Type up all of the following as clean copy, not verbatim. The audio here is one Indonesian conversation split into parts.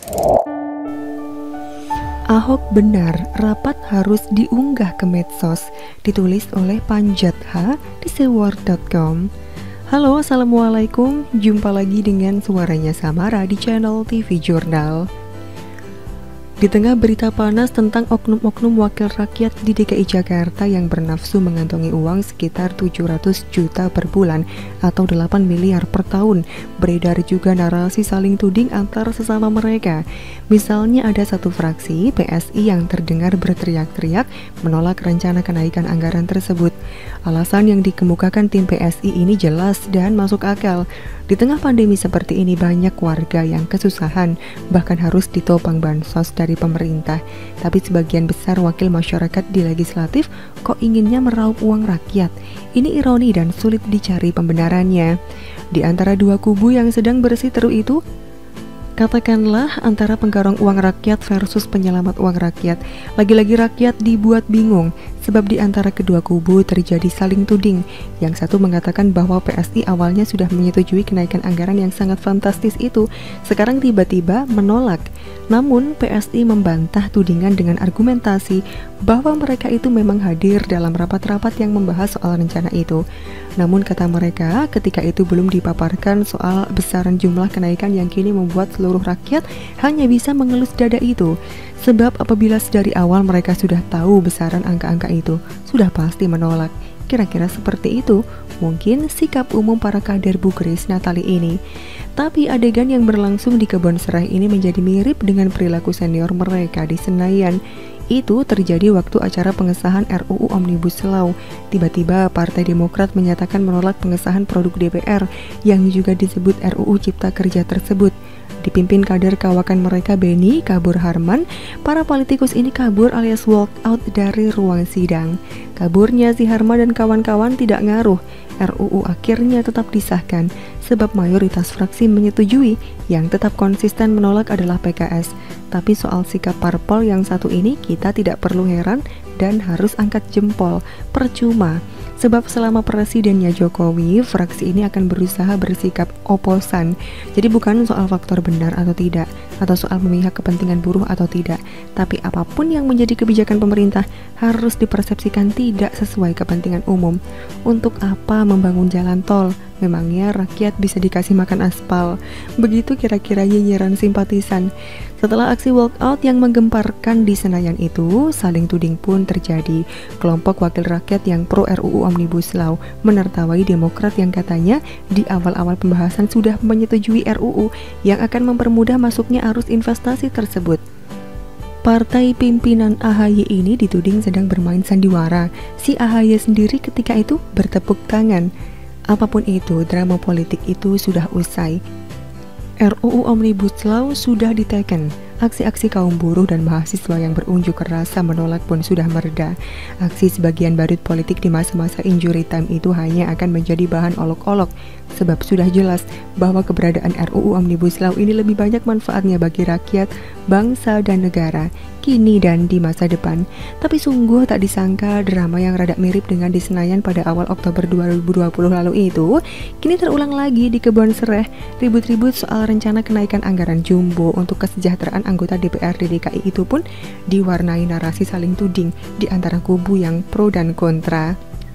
Ahok benar, rapat harus diunggah ke medsos, ditulis oleh Panjat H di seword.com. Halo, assalamualaikum, jumpa lagi dengan suaranya Samara di channel TV Jurnal. Di tengah berita panas tentang oknum-oknum wakil rakyat di DKI Jakarta yang bernafsu mengantongi uang sekitar 700 juta per bulan atau 8 miliar per tahun, beredar juga narasi saling tuding antar sesama mereka. Misalnya ada satu fraksi PSI yang terdengar berteriak-teriak menolak rencana kenaikan anggaran tersebut. Alasan yang dikemukakan tim PSI ini jelas dan masuk akal. Di tengah pandemi seperti ini banyak warga yang kesusahan, bahkan harus ditopang bansos dari pemerintah. Tapi sebagian besar wakil masyarakat di legislatif kok inginnya meraup uang rakyat. Ini ironi dan sulit dicari pembenarannya. Di antara dua kubu yang sedang bersiteru itu, katakanlah antara penggarong uang rakyat versus penyelamat uang rakyat. Lagi-lagi rakyat dibuat bingung, sebab di antara kedua kubu terjadi saling tuding. Yang satu mengatakan bahwa PSI awalnya sudah menyetujui kenaikan anggaran yang sangat fantastis itu, sekarang tiba-tiba menolak. Namun PSI membantah tudingan dengan argumentasi bahwa mereka itu memang hadir dalam rapat-rapat yang membahas soal rencana itu. Namun kata mereka, ketika itu belum dipaparkan soal besaran jumlah kenaikan yang kini membuat seluruh rakyat hanya bisa mengelus dada itu. Sebab apabila sedari awal mereka sudah tahu besaran angka-angka itu, sudah pasti menolak. Kira-kira seperti itu mungkin sikap umum para kader Bu Grace Natali ini. Tapi adegan yang berlangsung di Kebon Serai ini menjadi mirip dengan perilaku senior mereka di Senayan. Itu terjadi waktu acara pengesahan RUU Omnibus Law. Tiba-tiba Partai Demokrat menyatakan menolak pengesahan produk DPR yang juga disebut RUU Cipta Kerja tersebut. Dipimpin kader kawakan mereka Beni Kabur Harman, para politikus ini kabur alias walk out dari ruang sidang. Kaburnya si Harman dan kawan-kawan tidak ngaruh. RUU akhirnya tetap disahkan sebab mayoritas fraksi menyetujui. Yang tetap konsisten menolak adalah PKS. Tapi soal sikap parpol yang satu ini kita tidak perlu heran dan harus angkat jempol. Percuma. Sebab selama presidennya Jokowi, fraksi ini akan berusaha bersikap oposan. Jadi bukan soal faktor benar atau tidak, atau soal memihak kepentingan buruh atau tidak, tapi apapun yang menjadi kebijakan pemerintah harus dipersepsikan tidak sesuai kepentingan umum. Untuk apa membangun jalan tol? Memangnya rakyat bisa dikasih makan aspal? Begitu kira-kira nyinyiran simpatisan. Setelah aksi walkout yang menggemparkan di Senayan itu, saling tuding pun terjadi. Kelompok wakil rakyat yang pro RUU Omnibus Law menertawai Demokrat yang katanya di awal-awal pembahasan sudah menyetujui RUU yang akan mempermudah masuknya arus investasi tersebut. Partai pimpinan AHY ini dituding sedang bermain sandiwara. Si AHY sendiri ketika itu bertepuk tangan. Apapun itu, drama politik itu sudah usai. RUU Omnibus Law sudah diteken. Aksi-aksi kaum buruh dan mahasiswa yang berunjuk rasa menolak pun sudah mereda. Aksi sebagian badut politik di masa-masa injury time itu hanya akan menjadi bahan olok-olok, sebab sudah jelas bahwa keberadaan RUU Omnibus Law ini lebih banyak manfaatnya bagi rakyat, bangsa, dan negara, kini dan di masa depan. Tapi sungguh tak disangka drama yang rada mirip dengan di Senayan pada awal Oktober 2020 lalu itu, kini terulang lagi di Kebon Serai. Ribut-ribut soal rencana kenaikan anggaran jumbo untuk kesejahteraan anggota DPRD DKI itu pun diwarnai narasi saling tuding di antara kubu yang pro dan kontra.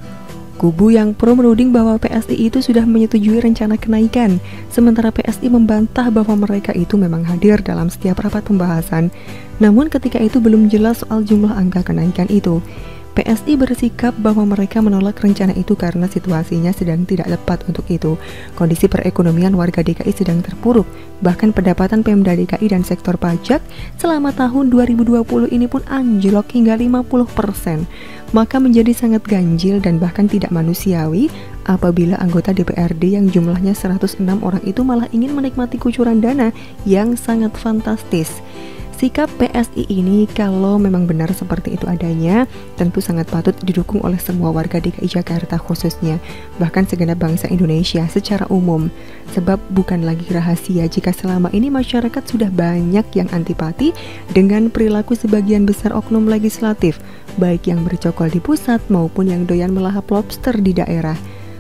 Kubu yang pro menuding bahwa PSI itu sudah menyetujui rencana kenaikan, sementara PSI membantah bahwa mereka itu memang hadir dalam setiap rapat pembahasan. Namun ketika itu belum jelas soal jumlah angka kenaikan itu. PSI bersikap bahwa mereka menolak rencana itu karena situasinya sedang tidak tepat untuk itu. Kondisi perekonomian warga DKI sedang terpuruk, bahkan pendapatan Pemda DKI dan sektor pajak selama tahun 2020 ini pun anjlok hingga 50%. Maka menjadi sangat ganjil dan bahkan tidak manusiawi apabila anggota DPRD yang jumlahnya 106 orang itu malah ingin menikmati kucuran dana yang sangat fantastis. Sikap PSI ini kalau memang benar seperti itu adanya, tentu sangat patut didukung oleh semua warga DKI Jakarta khususnya, bahkan segenap bangsa Indonesia secara umum. Sebab bukan lagi rahasia jika selama ini masyarakat sudah banyak yang antipati dengan perilaku sebagian besar oknum legislatif, baik yang bercokol di pusat maupun yang doyan melahap lobster di daerah.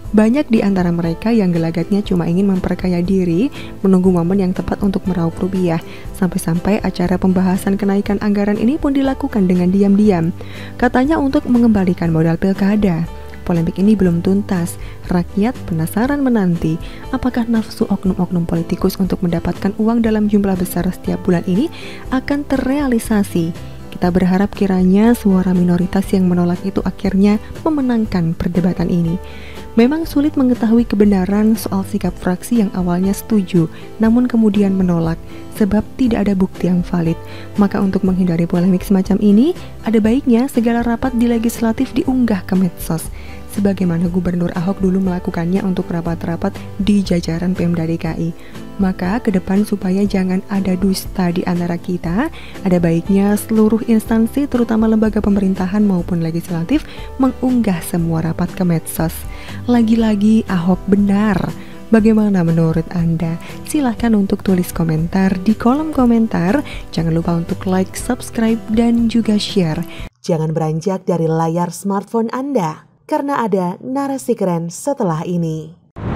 Banyak di antara mereka yang gelagatnya cuma ingin memperkaya diri, menunggu momen yang tepat untuk meraup rupiah. Sampai-sampai acara pembahasan kenaikan anggaran ini pun dilakukan dengan diam-diam. Katanya untuk mengembalikan modal pilkada. Polemik ini belum tuntas. Rakyat penasaran menanti apakah nafsu oknum-oknum politikus untuk mendapatkan uang dalam jumlah besar setiap bulan ini akan terrealisasi. Kita berharap kiranya suara minoritas yang menolak itu akhirnya memenangkan perdebatan ini. Memang sulit mengetahui kebenaran soal sikap fraksi yang awalnya setuju, namun kemudian menolak, sebab tidak ada bukti yang valid. Maka untuk menghindari polemik semacam ini, ada baiknya segala rapat di legislatif diunggah ke medsos, sebagaimana Gubernur Ahok dulu melakukannya untuk rapat-rapat di jajaran Pemda DKI. Maka ke depan supaya jangan ada dusta di antara kita, ada baiknya seluruh instansi terutama lembaga pemerintahan maupun legislatif mengunggah semua rapat ke medsos. Lagi-lagi Ahok benar. Bagaimana menurut Anda? Silahkan untuk tulis komentar di kolom komentar. Jangan lupa untuk like, subscribe, dan juga share. Jangan beranjak dari layar smartphone Anda, karena ada narasi keren setelah ini.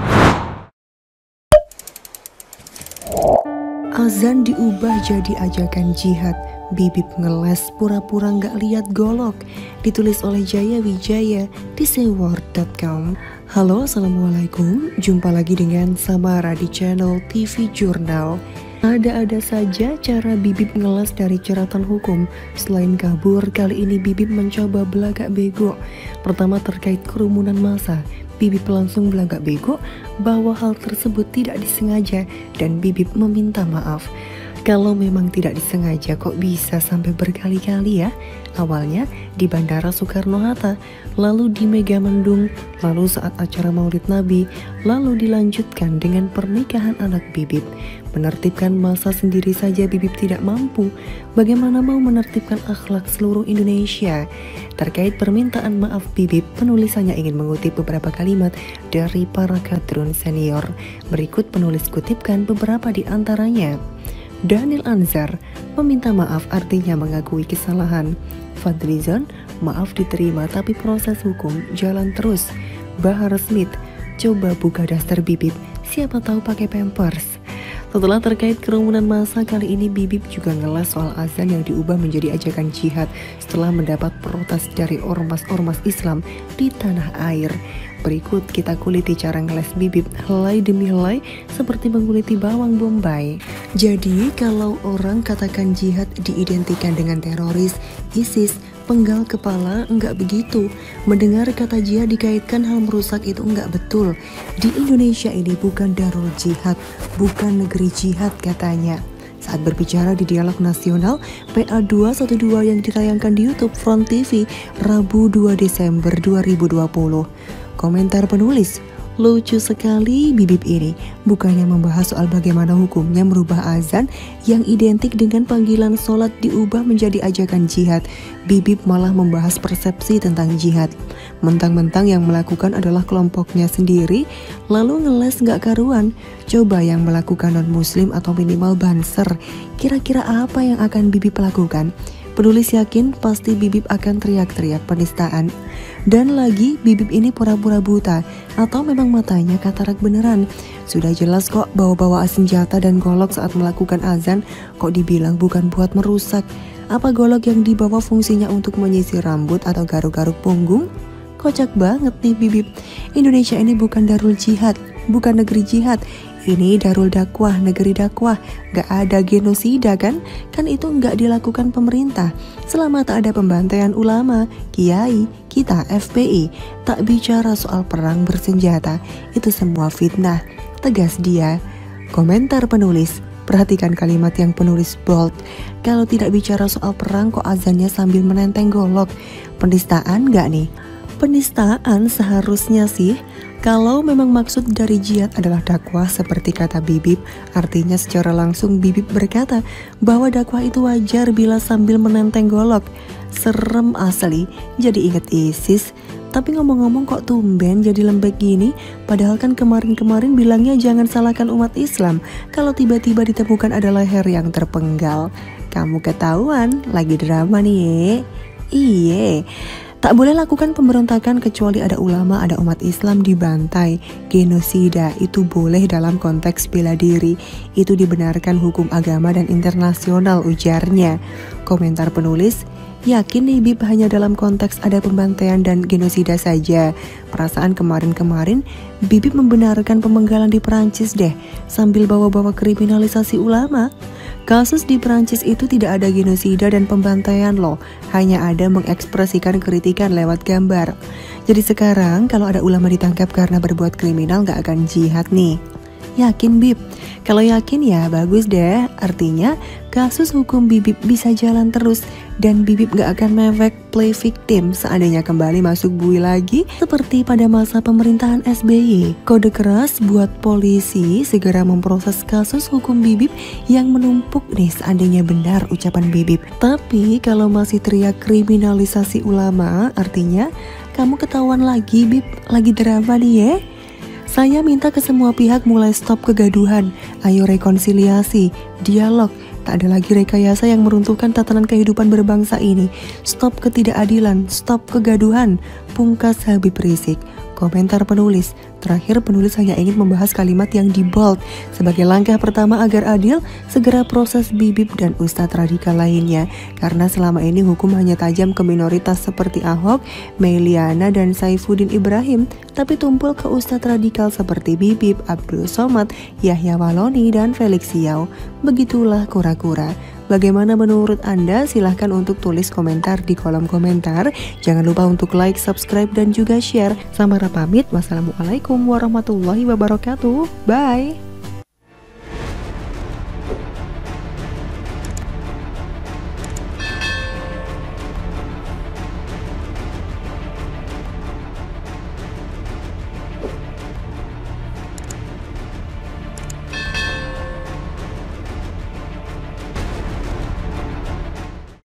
Azan diubah jadi ajakan jihad. Bibip ngeles pura-pura nggak lihat golok. Ditulis oleh Jaya Wijaya di seword.com. Halo, assalamualaikum. Jumpa lagi dengan Samara di channel TV Jurnal. Ada-ada saja cara Bibip ngeles dari jeratan hukum. Selain kabur, kali ini Bibip mencoba belagak bego. Pertama terkait kerumunan massa. Bibip langsung belagak bego bahwa hal tersebut tidak disengaja dan Bibip meminta maaf. Kalau memang tidak disengaja kok bisa sampai berkali-kali ya? Awalnya di Bandara Soekarno-Hatta, lalu di Megamendung, lalu saat acara Maulid Nabi, lalu dilanjutkan dengan pernikahan anak Bibip. Menertibkan massa sendiri saja Bibip tidak mampu, bagaimana mau menertibkan akhlak seluruh Indonesia? Terkait permintaan maaf Bibip, penulisannya ingin mengutip beberapa kalimat dari para kadrun senior. Berikut penulis kutipkan beberapa di antaranya. Daniel Anzar meminta maaf artinya mengakui kesalahan. Fadlizon, maaf diterima tapi proses hukum jalan terus. Bahar Smith, coba buka daster Bibip, siapa tahu pakai pampers. Setelah terkait kerumunan massa, kali ini Bibip juga ngelas soal azan yang diubah menjadi ajakan jihad setelah mendapat protes dari ormas-ormas Islam di tanah air. Berikut kita kuliti cara ngeles Bibip helai demi helai seperti mengkuliti bawang bombay. Jadi kalau orang katakan jihad diidentikan dengan teroris, ISIS, penggal kepala, enggak begitu. Mendengar kata jihad dikaitkan hal merusak itu enggak betul. Di Indonesia ini bukan darul jihad, bukan negeri jihad katanya. Saat berbicara di Dialog Nasional PA212 yang ditayangkan di YouTube Front TV Rabu 2 Desember 2020. Komentar penulis, lucu sekali Bibip ini, bukannya membahas soal bagaimana hukumnya merubah azan yang identik dengan panggilan sholat diubah menjadi ajakan jihad. Bibip malah membahas persepsi tentang jihad. Mentang-mentang yang melakukan adalah kelompoknya sendiri, lalu ngeles gak karuan. Coba yang melakukan non-muslim atau minimal banser, kira-kira apa yang akan Bibip lakukan? Penulis yakin pasti Bibip akan teriak-teriak penistaan. Dan lagi Bibip ini pura-pura buta atau memang matanya katarak beneran. Sudah jelas kok bawa-bawa senjata dan golok saat melakukan azan, kok dibilang bukan buat merusak. Apa golok yang dibawa fungsinya untuk menyisir rambut atau garuk-garuk punggung? Kocak banget nih Bibip. Indonesia ini bukan darul jihad, bukan negeri jihad. Ini darul dakwah, negeri dakwah. Gak ada genosida kan? Kan itu gak dilakukan pemerintah. Selama tak ada pembantaian ulama, kiai, kita FPI tak bicara soal perang bersenjata. Itu semua fitnah, tegas dia. Komentar penulis, perhatikan kalimat yang penulis bold. Kalau tidak bicara soal perang kok azannya sambil menenteng golok? Penistaan gak nih? Penistaan seharusnya sih. Kalau memang maksud dari jihad adalah dakwah seperti kata Bibip, artinya secara langsung Bibip berkata bahwa dakwah itu wajar bila sambil menenteng golok. Serem asli, jadi inget ISIS. Tapi ngomong-ngomong kok tumben jadi lembek gini? Padahal kan kemarin-kemarin bilangnya jangan salahkan umat Islam kalau tiba-tiba ditemukan ada leher yang terpenggal. Kamu ketahuan, lagi drama nih. Iye. Tak boleh lakukan pemberontakan kecuali ada ulama, ada umat Islam dibantai. Genosida itu boleh dalam konteks bela diri. Itu dibenarkan hukum agama dan internasional, ujarnya. Komentar penulis, yakin nih Bib hanya dalam konteks ada pembantaian dan genosida saja. Perasaan kemarin-kemarin Bibip membenarkan pemenggalan di Perancis deh, sambil bawa-bawa kriminalisasi ulama. Kasus di Perancis itu tidak ada genosida dan pembantaian loh, hanya ada mengekspresikan kritikan lewat gambar. Jadi sekarang kalau ada ulama ditangkap karena berbuat kriminal gak akan jihad nih. Yakin Bib? Kalau yakin ya bagus deh, artinya kasus hukum Bibip bisa jalan terus dan Bibip gak akan mewek play victim seandainya kembali masuk bui lagi seperti pada masa pemerintahan SBY. Kode keras buat polisi segera memproses kasus hukum Bibip yang menumpuk nih seandainya benar ucapan Bibip. Tapi kalau masih teriak kriminalisasi ulama, artinya kamu ketahuan lagi Bib, lagi drama nih ya. Saya minta ke semua pihak mulai stop kegaduhan. Ayo rekonsiliasi, dialog. Tak ada lagi rekayasa yang meruntuhkan tatanan kehidupan berbangsa ini. Stop ketidakadilan, stop kegaduhan. Pungkas Habib Rizik. Komentar penulis, terakhir penulis hanya ingin membahas kalimat yang di bold. Sebagai langkah pertama agar adil, segera proses Bibip dan ustadz radikal lainnya. Karena selama ini hukum hanya tajam ke minoritas seperti Ahok, Meliana, dan Saifuddin Ibrahim, tapi tumpul ke ustadz radikal seperti Bibip, Abdul Somad, Yahya Waloni, dan Felix Siau. Begitulah kura-kura. Bagaimana menurut Anda? Silahkan untuk tulis komentar di kolom komentar. Jangan lupa untuk like, subscribe, dan juga share. Samara pamit. Wassalamualaikum warahmatullahi wabarakatuh. Bye.